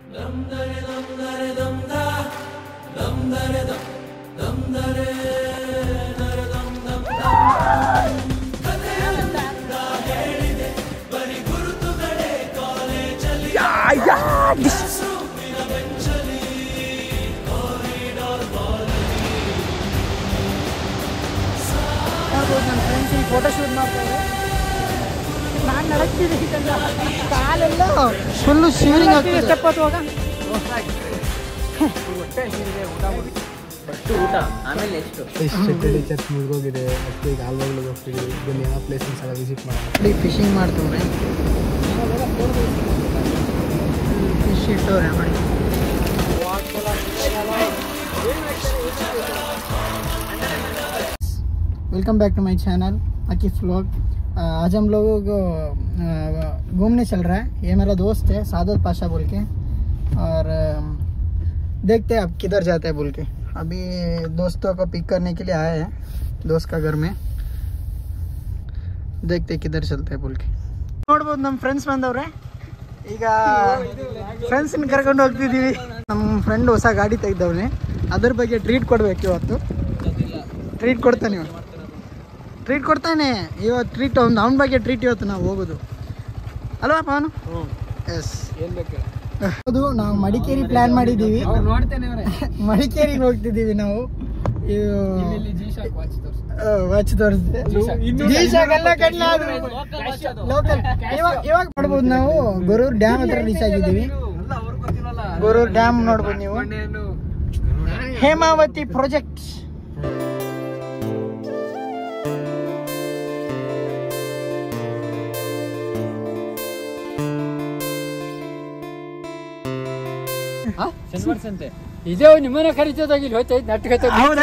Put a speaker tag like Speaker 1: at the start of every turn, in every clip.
Speaker 1: ನನ್ನ ಫ್ರೆಂಡ್ಸ್ ಈ photo shoot ಮಾಡ್ತಾರೆ. ನಾನು ನಡಕ್ತಿದ್ದೀನಿ ಕಾಲೆಲ್ಲ ಫುಲ್ಲು ಶಿವರಿಂಗ್ ಆಗ್ತಿದೆ. ಸ್ಟೆಪ್ ಹತ್ತುವಾಗ
Speaker 2: ಊಟ ಆಮೇಲೆ ಎಷ್ಟು
Speaker 3: ಚರ್ಚ್ ಮುಗಿದೋಗಿದೆ. ಮತ್ತೆ ಈಗ ಆಲ್ವಾಗ್ಲಿಗೆ ಹೋಗ್ತಿದ್ದೀವಿ. ಬನ್ನಿ ಆ ಪ್ಲೇಸಸ್ ಎಲ್ಲ ವಿಸಿಟ್ ಮಾಡೋಣ.
Speaker 1: ಫಿಶಿಂಗ್ ಮಾಡ್ತವ್ರೆ. ಫಿಶ್ ಇಟ್ಟವ್ರೆ ಮಾಡಿ. Welcome back to my channel Aakif vlog. आज हम लोग घूमने चल रहा है। ये मेरा दोस्त है सादत पाशा बोल के, और देखते हैं अब किधर जाते हैं बोल के। अभी दोस्तों को पिक करने के लिए आए हैं दोस्त का घर में, देखते हैं किधर चलते हैं बोल के। ನೋಡ್ಬೋದು ನಮ್ಮ ಫ್ರೆಂಡ್ಸ್ ಬಂದವ್ರೆ. ಈಗ ಫ್ರೆಂಡ್ಸನ್ನ ಕರ್ಕೊಂಡು ಹೋಗ್ತಿದ್ದೀವಿ. ನಮ್ಮ ಫ್ರೆಂಡ್ ಹೊಸ ಗಾಡಿ ತೆಗೆದವ್ರೆ, ಅದ್ರ ಬಗ್ಗೆ ಟ್ರೀಟ್ ಕೊಡ್ಬೇಕು ಇವತ್ತು. ಟ್ರೀಟ್ ಕೊಡ್ತಾನೆ ಇವತ್ತು ಟ್ರೀಟ್ ಅವನ ಬಗ್ಗೆ ಟ್ರೀಟ್ ಇವತ್ತು ನಾವು ಹೋಗೋದು ಅಲ್ವಾ ಪವನು? ಎಸ್. ಹೌದು, ನಾವು ಮಡಿಕೇರಿ ಪ್ಲಾನ್ ಮಾಡಿದ್ದೀವಿ. ಮಡಿಕೇರಿಗೆ ಹೋಗ್ತಿದ್ದೀವಿ ನಾವು. ವಾಚ್ ತೋರಿಸ್ದೆ ಲೋಕಲ್. ಇವಾಗ ನೋಡ್ಬೋದು ನಾವು ಗೊರೂರು ಡ್ಯಾಮ್ ಹತ್ರ ರೀಚ್ ಆಗಿದ್ದೀವಿ. ಗೊರೂರು ಡ್ಯಾಮ್ ನೋಡ್ಬೋದು ನೀವು. ಹೇಮಾವತಿ ಪ್ರಾಜೆಕ್ಟ್.
Speaker 4: ಇದೇ ನಿಮ್ಮನೆ ಕರಿತದಾಗಿಲ್ಲ ಹೋಯ್ತೈತೆ ನಟ್ಟ.
Speaker 1: ಹೌದಾ?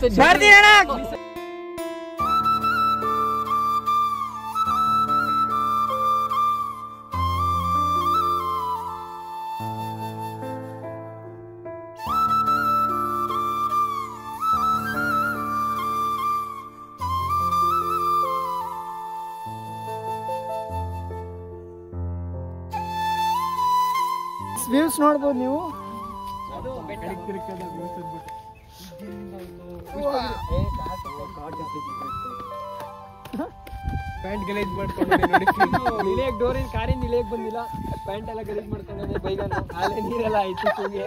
Speaker 1: ವ್ಯೂಸ್ ನೋಡ್ಬೋದು ನೀವು.
Speaker 3: ಪ್ಯಾಂಟ್ ಗಲೀಜ್ ಮಾಡ್ಕೊಂಡು
Speaker 4: ಇಳಿಯಕ್ ಡೋರಿನ ಕಾರಿಂದ ಇಳಿಯಕ್ ಬಂದಿಲ್ಲ. ಪ್ಯಾಂಟ್ ಎಲ್ಲ ಗಲೀಜ್ ಮಾಡ್ಕೊಂಡೆ ಬೈಗನ್ನು. ಅಲ್ಲೇ ನೀರೆಲ್ಲ ಆಯ್ತು ಹೋಗಿ.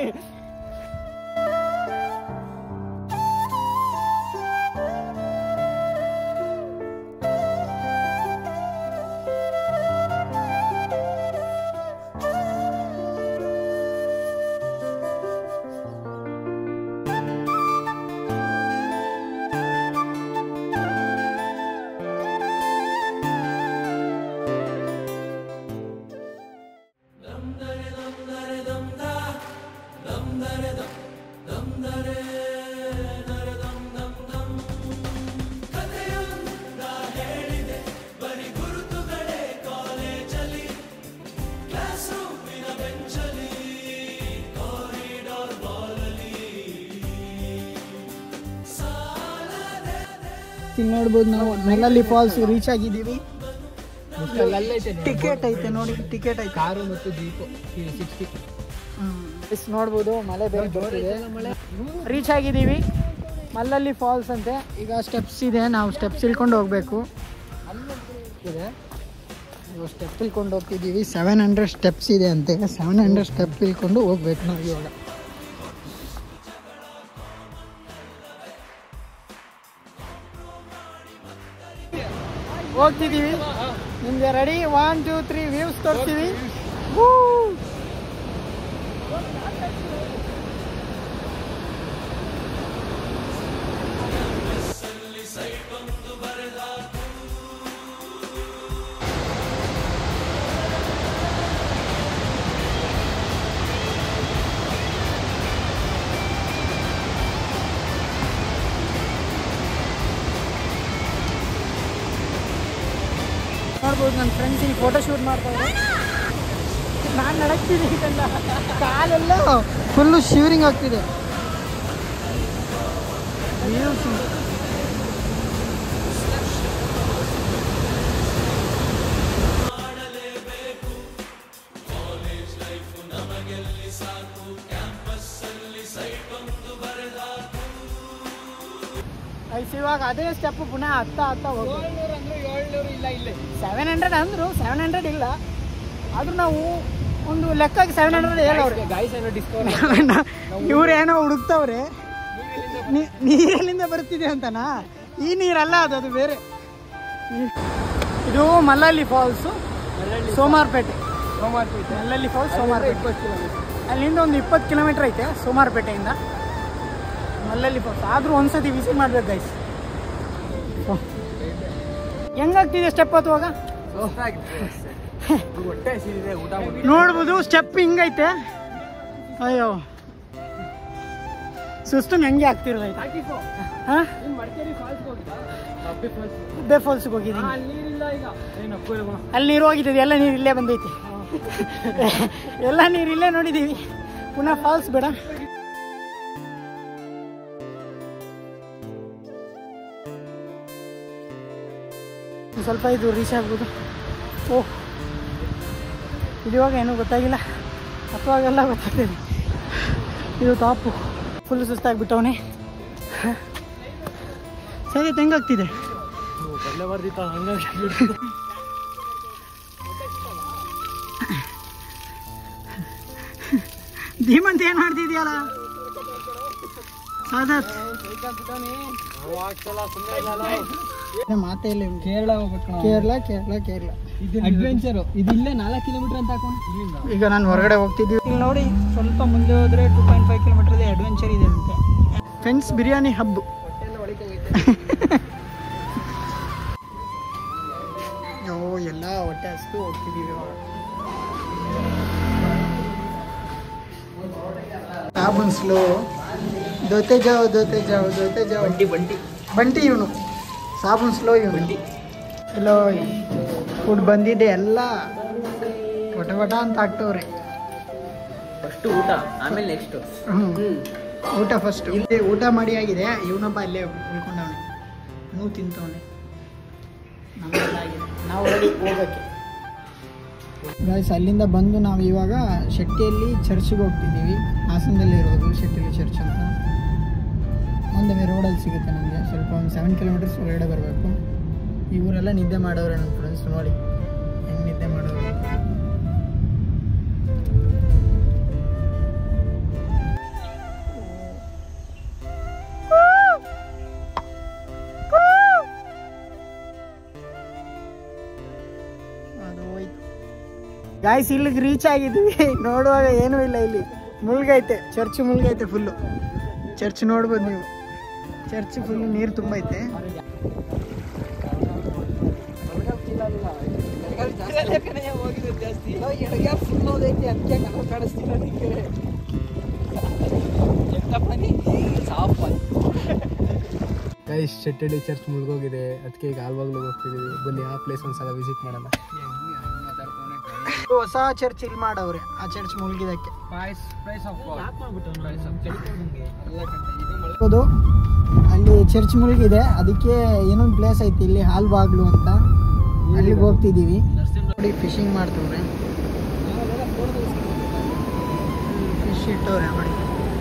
Speaker 1: ನೋಡ್ಬೋದು ನಾವು ನೆಲಲ್ಲಿ ಫಾಲ್ಸ್ ರೀಚ್ ಆಗಿದ್ದೀವಿ. ಟಿಕೆಟ್ ಐತೆ ನೋಡಿ, ಟಿಕೆಟ್ ಐತೆ.
Speaker 4: ಕಾರು ಮತ್ತು ಜೀಪು 60.
Speaker 1: ನೋಡ್ಬೋದು ಮಳೆ ಬೇರೆ ಬರ್ತಿದೆ. ರೀಚ್ ಆಗಿದ್ದೀವಿ. ಮಲ್ಲಲ್ಲಿ ಫಾಲ್ಸ್ ಅಂತೆ. ಈಗ ಸ್ಟೆಪ್ಸ್ ಇದೆ, ನಾವು ಸ್ಟೆಪ್ಸ್ ಇಳ್ಕೊಂಡು ಹೋಗ್ಬೇಕು. ಇದೆ ಸ್ಟೆಪ್ ಇಳ್ಕೊಂಡು ಹೋಗ್ತಿದ್ದೀವಿ. 700 ಸ್ಟೆಪ್ಸ್ ಇದೆ ಅಂತೆ. 700 ಸ್ಟೆಪ್ ಇಳ್ಕೊಂಡು ಹೋಗ್ಬೇಕು ನಾವು ಇವಾಗ. ಹೋಗ್ತಿದ್ದೀವಿ. ನಿಮಗೆ ರೆಡಿ 1 2 3 ವ್ಯೂಸ್ ತೋರಿಸ್ತೀವಿ. ನೋಡ್ಬೋದು ನನ್ನ ಫ್ರೆಂಡ್ಸ್ ಈ ಫೋಟೋ ಶೂಟ್ ಮಾಡ್ತಾರೆ. ನಾನು ನಡಕ್ತಿದ್ದೀನಿ, ಕಾಲೆಲ್ಲ ಫುಲ್ಲು ಶಿವರಿಂಗ್ ಆಗ್ತಿದೆ. ಇವಾಗ ಅದೇ ಸ್ಟೆಪ್ ಪುನಃ ಹತ್ತ ಹೋಗಿ
Speaker 4: 700 ಇಲ್ಲ ಇಲ್ಲಿ
Speaker 1: 700 ಅಂದ್ರು 700 ಇಲ್ಲ ಆದ್ರೂ ನಾವು ಒಂದು ಲೆಕ್ಕಕ್ಕೆ 700 ಹೇಳವ್ರೆ
Speaker 4: ಗಾಯ್ಸ್ ಏನೋ ಡಿಸ್ಕೌಂಟ್
Speaker 1: ಇವ್ರೇನೋ ಹುಡುಕ್ತವ್ರೆ ನೀರೆಲ್ಲಿಂದ ಬರ್ತಿದೆ ಅಂತನಾ ಈ ನೀರಲ್ಲ ಅದು ಬೇರೆ ಇದು ಮಲ್ಲಲ್ಲಿ ಫಾಲ್ಸ್ ಸೋಮಾರ್ಪೇಟೆ ಮಲ್ಲಲ್ಲಿ ಫಾಲ್ಸ್ ಸೋಮಾರ್ಪೇಟೆ ಅಲ್ಲಿಂದ ಒಂದು 20 ಕಿಲೋಮೀಟರ್ ಐತೆ ಸೋಮಾರ್ಪೇಟೆಯಿಂದ ಮಲ್ಲಲ್ಲಿ ಫಾಲ್ಸ್ ಆದ್ರೂ ಒಂದ್ಸತಿ ವಿಸಿಟ್ ಮಾಡ್ಬೇಕು ಗೈಸ್ ಹೆಂಗಾಗ್ತಿದೆ ಸ್ಟೆಪ್ ಹತ್ತುವಾಗ ನೋಡ್ಬೋದು ಸ್ಟೆಪ್ ಹಿಂಗೈತೆ ಅಯ್ಯೋ ಸುಸ್ತು ಹೆಂಗೆ ಆಗ್ತಿರೋದು ಹುಬ್ಬೆ ಫಾಲ್ಸ್ಗೆ ಹೋಗಿದ್ದೀನಿ ಅಲ್ಲಿ ನೀರು ಹೋಗಿದ್ದೀವಿ ಎಲ್ಲ ನೀರು ಇಲ್ಲೇ ಬಂದೈತಿ ಎಲ್ಲ ನೀರು ಇಲ್ಲೇ ನೋಡಿದ್ದೀವಿ ಪುನಃ ಫಾಲ್ಸ್ ಬೇಡ ಸ್ವಲ್ಪ ಇದು ರೀಚ್ ಆಗ್ಬೋದು ಓಹ್ ಇದುವಾಗ ಏನೂ ಗೊತ್ತಾಗಿಲ್ಲ ಅಪ್ಪವಾಗೆಲ್ಲ ಗೊತ್ತಾಗ್ತದೆ ಇದು ಟಾಪು ಫುಲ್ ಸುಸ್ತಾಗ್ಬಿಟ್ಟವನೇ ಸರಿ ಹೆಂಗಾಗ್ತಿದೆ ಧೀಮಂತ ಏನ್ ಮಾಡ್ತಿದ್ಯಲ್ಲ ಸಾದತ್ ಮಾತೇ ಇಲ್ಲ ಕೇರಳ ಹೋಗ್ಬೇಕು ಕೇರಳ
Speaker 4: ಅಡ್ವೆಂಚರ್ ಇದಿಲ್ಲ 4 ಕಿಲೋಮೀಟರ್ ಅಂತ ಹಾಕೊಂಡು
Speaker 1: ಈಗ ನಾನು ಹೊರಗಡೆ ಹೋಗ್ತಿದ್ದೀವಿ ಇಲ್ಲಿ ನೋಡಿ ಸ್ವಲ್ಪ ಮುಂದೆ ಹೋದ್ರೆ 2.5 ಕಿಲೋಮೀಟರ್ ಅಡ್ವೆಂಚರ್ ಇದೆ ಅಂತೆ ಫ್ರೆಂಡ್ಸ್ ಬಿರಿಯಾನಿ ಹಬ್ಬ ಎಲ್ಲ ಹೊಟ್ಟೆ ಹಸ್ತು ಹೋಗ್ತಿದ್ದೀವಿ ಸಾಬೂನ್ ಸ್ಲೋ ದೋತೆ ಜಾವ್ ಬಂಟಿ ಇವನು ಸಾಬೂನ್ ಸ್ಲೋ ಇವನು ಎಲ್ಲೋ ಫುಡ್ ಬಂದಿದೆ ಎಲ್ಲ ವಟ ಅಂತ ಹಾಕ್ತವ್ರೆ
Speaker 4: ಫಸ್ಟ್ ಊಟ ಆಮೇಲೆ ನೆಕ್ಸ್ಟ್
Speaker 1: ಊಟ ಫಸ್ಟ್ ಊಟ ಮಾಡಿ ಆಗಿದೆ ಇವನೊಬ್ಬ ಅಲ್ಲೇ ಉಳ್ಕೊಂಡವನೆ ನೀವು ತಿಂತವನೆ ನಮ್ಮೆಲ್ಲ ಆಗಿದೆ ನಾವು ಹೋಗೋಕ್ಕೆ ಗಾಯ್ಸ್ ಅಲ್ಲಿಂದ ಬಂದು ನಾವು ಇವಾಗ ಶೆಟ್ಟಿಯಲ್ಲಿ ಚರ್ಚ್ಗೆ ಹೋಗ್ತಿದ್ದೀವಿ ಹಾಸನದಲ್ಲಿ ಇರೋದು ಶೆಟ್ಟಿಯಲ್ಲಿ ಚರ್ಚ್ ಅಂತ ಒಂದೇ ರೋಡಲ್ಲಿ ಸಿಗುತ್ತೆ ನಮಗೆ ಸ್ವಲ್ಪ ಒಂದು 7 ಕಿಲೋಮೀಟರ್ಸ್ ಹೊರಗಡೆ ಬರಬೇಕು ಇವರೆಲ್ಲ ನಿದ್ದೆ ಮಾಡೋರೆ ನನ್ನ ಫ್ರೆಂಡ್ಸ್ ನೋಡಿ ಹೆಂಗೆ ನಿದ್ದೆ ಮಾಡೋರು ಅದು ಹೋಯ್ತು ಗಾಯ್ಸ್ ಇಲ್ಲಿಗೆ ರೀಚ್ ಆಗಿದ್ವಿ ನೋಡುವಾಗ ಏನೂ ಇಲ್ಲ ಇಲ್ಲಿ ಮುಳುಗೈತೆ ಚರ್ಚ್ ಮುಳುಗೈತೆ ಫುಲ್ಲು ಚರ್ಚ್ ನೋಡ್ಬೋದು ನೀವು ಚರ್ಚ್ ಫುಲ್ ನೀರು ತುಂಬೈತೆ
Speaker 3: ಗೈಸ್ ಶೆಟ್ಟಳ್ಳಿ ಚರ್ಚ್ ಮುಳುಗೋಗಿದೆ ಅದಕ್ಕೆ ಈಗ ಆಲ್ವಾಗ್ಲೂ ಹೋಗ್ತಿದ್ದೀವಿ ಬನ್ನಿ ಆ ಪ್ಲೇಸ್ ಒಂದ್ಸಲ ವಿಸಿಟ್ ಮಾಡೋಣ
Speaker 1: ಹೊಸ ಚರ್ಚ್ ಇಲ್ಲಿ ಮಾಡವ್ರೆ ಆ ಚರ್ಚ್ ಮುಳುಗಿದಕ್ಕೆ ಹೌದು ಅಲ್ಲಿ ಚರ್ಚ್ ಮುಳುಗಿದೆ ಅದಕ್ಕೆ ಏನೊಂದು ಪ್ಲೇಸ್ ಐತಿ ಇಲ್ಲಿ ಹಾಲ್ಬಾಗ್ಲು ಅಂತ ಅಲ್ಲಿಗೆ ಹೋಗ್ತಿದ್ದೀವಿ ನೋಡಿ ಫಿಶಿಂಗ್ ಮಾಡ್ತವ್ರೆ ಫಿಶ್ ಇಟ್ಟವ್ರೆ ನೋಡಿ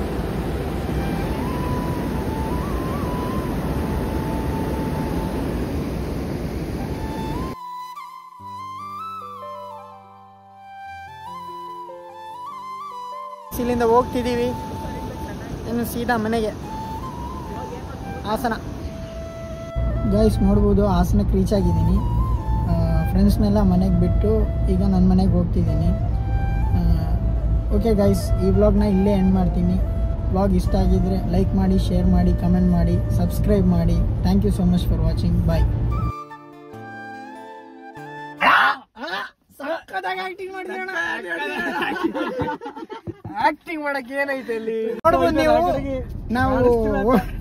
Speaker 1: ಇಲ್ಲಿಂದ ಹೋಗ್ತಿದ್ದೀವಿ ಇನ್ನು ಸೀದಾ ಮನೆಗೆ ಹಾಸನ ಗೈಸ್ ನೋಡ್ಬೋದು ಹಾಸನಕ್ಕೆ ರೀಚ್ ಆಗಿದ್ದೀನಿ ಫ್ರೆಂಡ್ಸ್ನೆಲ್ಲ ಮನೆಗೆ ಬಿಟ್ಟು ಈಗ ನನ್ನ ಮನೆಗೆ ಹೋಗ್ತಿದ್ದೀನಿ ಓಕೆ ಗೈಸ್ ಈ ವ್ಲಾಗ್ನ ಇಲ್ಲೇ ಎಂಡ್ ಮಾಡ್ತೀನಿ ವ್ಲಾಗ್ ಇಷ್ಟ ಆಗಿದ್ರೆ ಲೈಕ್ ಮಾಡಿ ಶೇರ್ ಮಾಡಿ ಕಮೆಂಟ್ ಮಾಡಿ ಸಬ್ಸ್ಕ್ರೈಬ್ ಮಾಡಿ thank you so much for watching bye acting ಮಾಡಕ್ಕೆ ಏನೈತೆ ಅಲ್ಲಿ ನೋಡ್ಬೋದು ನೀವು ನಾವು